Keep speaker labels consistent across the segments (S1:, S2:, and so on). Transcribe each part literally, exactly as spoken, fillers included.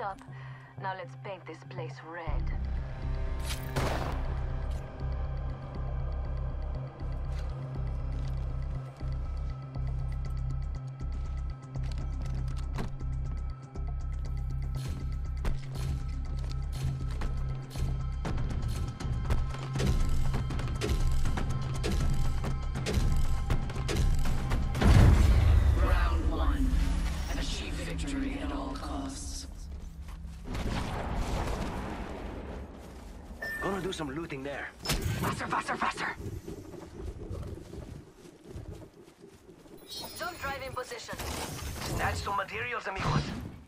S1: up. Now let's paint this place red.
S2: Gonna do some looting there.
S1: Faster, faster, faster! Jump drive in position.
S2: Snatch some materials, amigos.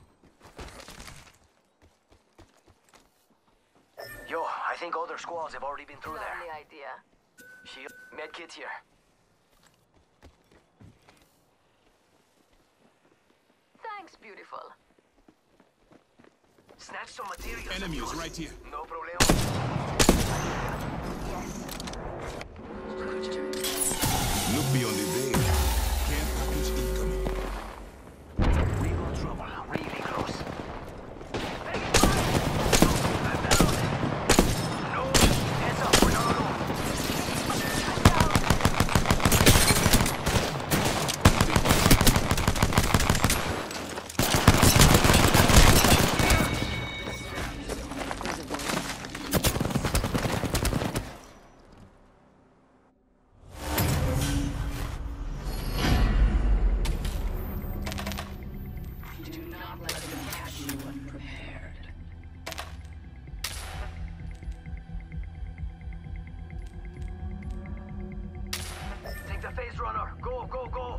S2: Yo, I think other squads have already been through there.
S1: Lovely idea.
S2: Shield, medkit here.
S1: Thanks, beautiful.
S2: Snatch some materials.
S3: Enemies
S2: amigos.
S3: right here.
S2: No problema.
S3: Look beyond the veil. Care package incoming.
S2: We got trouble. Really close. No, heads up. We're not alone. Take the phase runner. Go, go, go.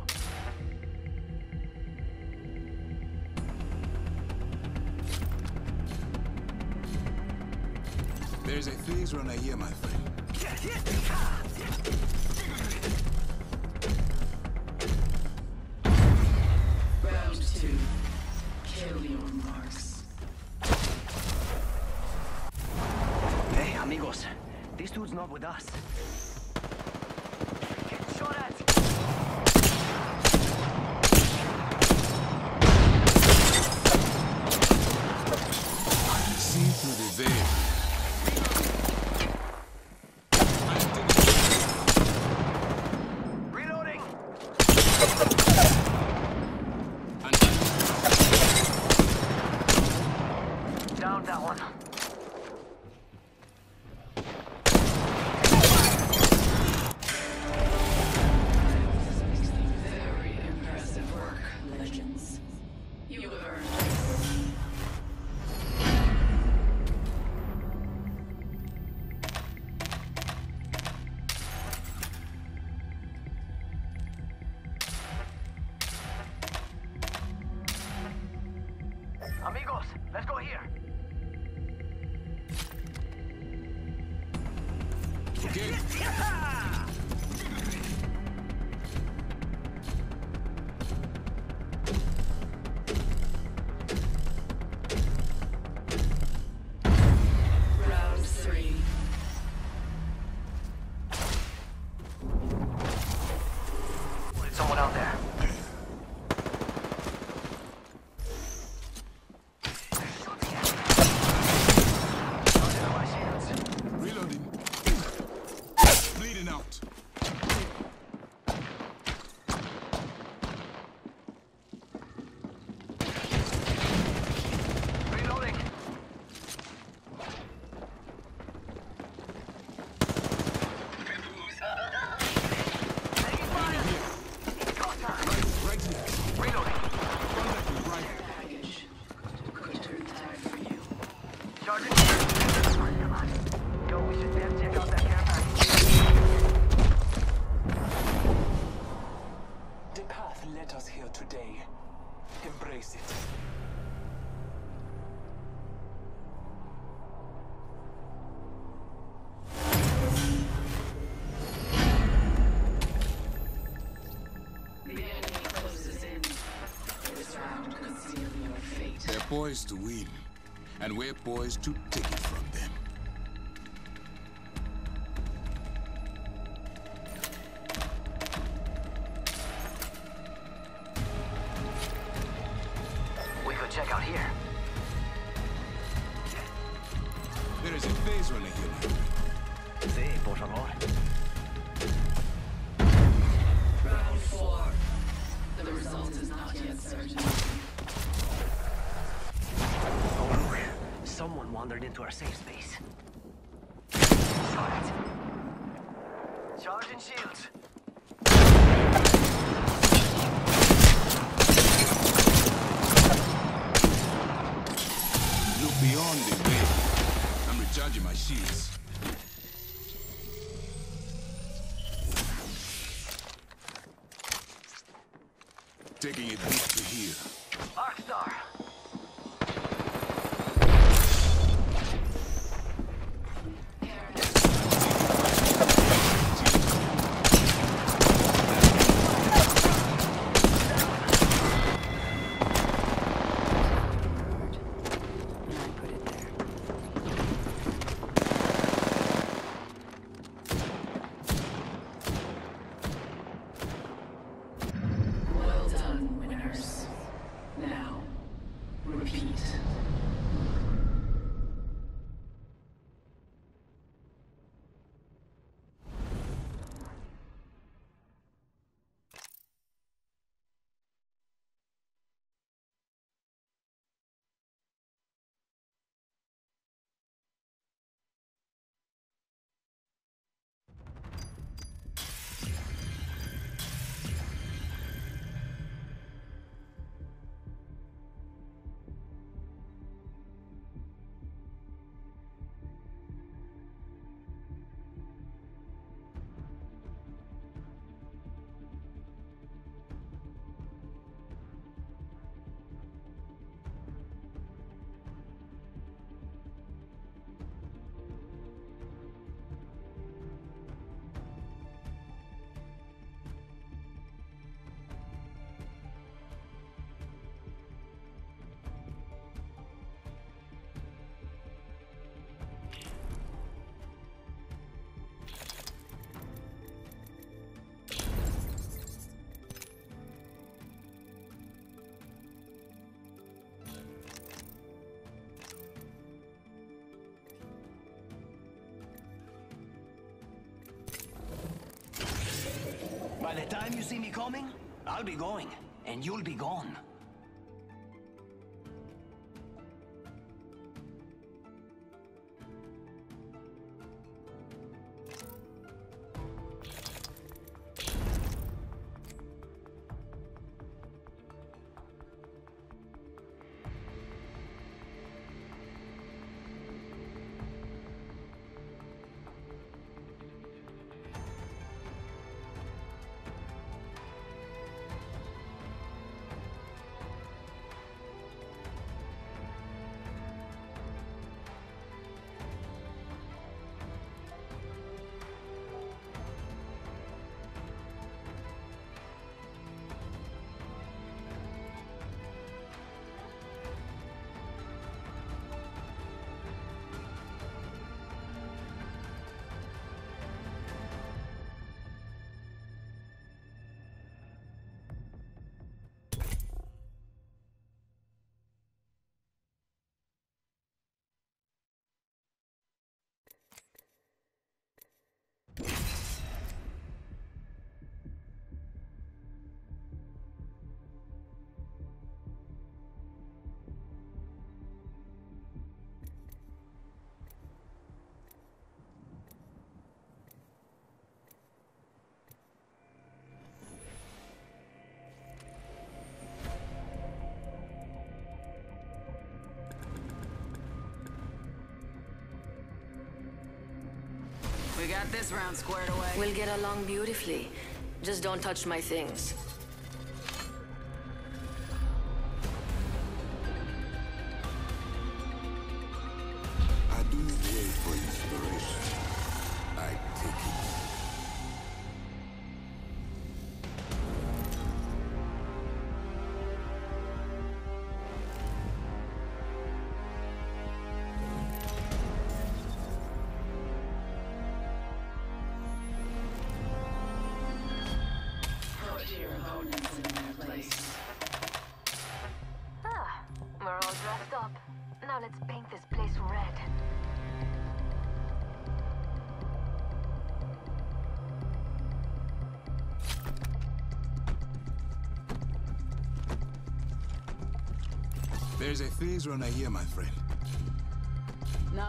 S3: There's a phase runner here, my friend.
S4: Round two. Kill your marks.
S2: Hey, amigos. This dude's not with us. Get shot at.
S3: See through the veil.
S2: Reloading. Down that one.
S4: Very impressive work, Legends. You have earned this.
S2: Amigos, let's go here.
S3: Okay.
S4: Round three.
S2: There's someone out there.
S3: Reloading. Bleeding out.
S2: Reloading. Taking fire. Got time.
S3: Right here.
S2: Reloading.
S3: Contact me right.
S4: Package. Could turn tide for you.
S2: Charging. Come on. Yo, we should have check out that care package.
S5: The path led us here today. Embrace it.
S4: The enemy closes in. This round could seal your fate.
S3: They're poised to win, and we're poised to take it from them.
S2: We could check out here.
S3: There is a phase runner here.
S2: Sí, por favor.
S4: Round four. The result is not yet certain.
S2: Oh, look. Someone wandered into our safe space. Got it. Charging shields.
S3: Look beyond the veil. I'm recharging my shields. Taking it deep to here.
S2: Arcstar.
S4: Well done, winners. Now, repeat.
S2: By the time you see me coming, I'll be going, and you'll be gone.
S4: We got this round squared away.
S1: We'll get along beautifully. Just don't touch my things.
S3: I do wait for inspiration. I take it.
S4: Put your opponents in their place.
S1: Ah, we're all dressed up. Now let's paint this place red.
S3: There's a phase runner here, my friend.
S4: No.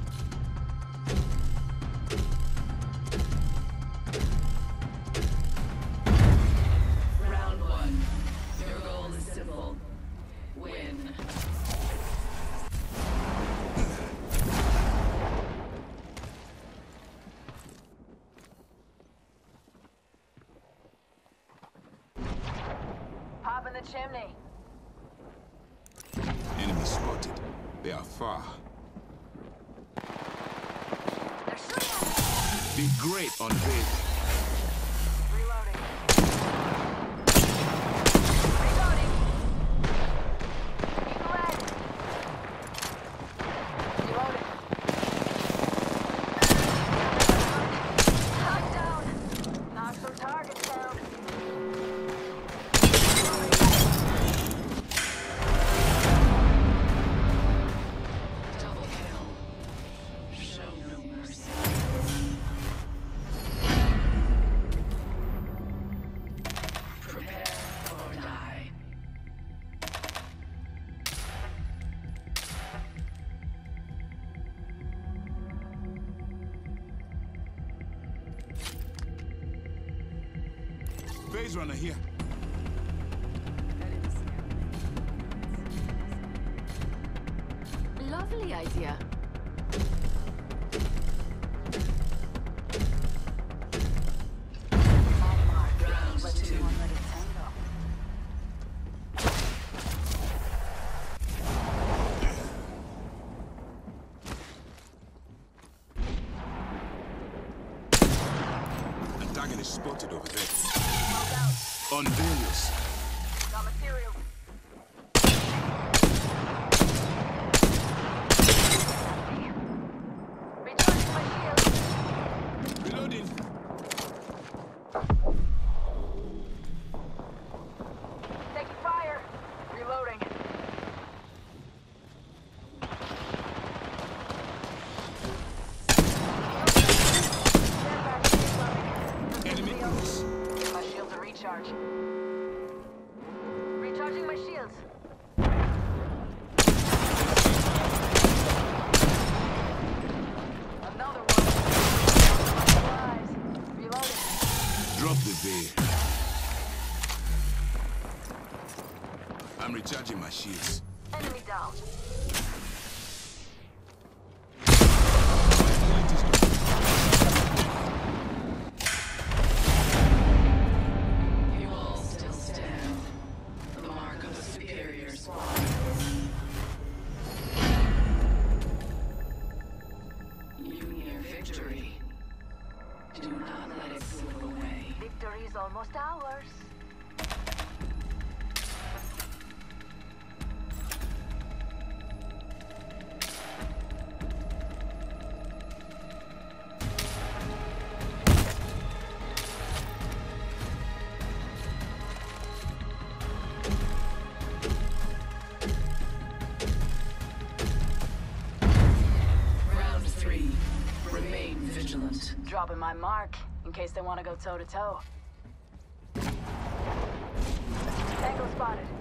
S4: Round one. Your goal is simple. Win.
S1: Pop in the chimney.
S3: Enemy spotted. They are far.
S1: They're shooting at me.
S3: Be great on bid.
S1: Reloading. Reloading. Keep red. Reloading. Knocked down. Knock some targets down.
S4: Double kill. Show no mercy. Prepare or die.
S3: Phase runner here.
S1: Lovely idea.
S4: Round two.
S3: Antagonist spotted over there. Unveil yourself.
S1: Got material. Recharging my shield.
S3: Reloading.
S1: Taking fire. Reloading. Stand back, shield loading.
S3: Enemy close.
S1: Give my shields a recharge. Recharging my shields. Another one. Supplies. Reloading.
S3: Drop the veil. I'm recharging my shields.
S1: Enemy down.
S3: My point is to
S4: You all still stand. The mark of a superior squad. You near victory. Do not let it slip away.
S1: Victory is almost ours.
S4: Round three. Remain vigilant.
S1: Dropping my mark in case they want to go toe to toe. Tango spotted.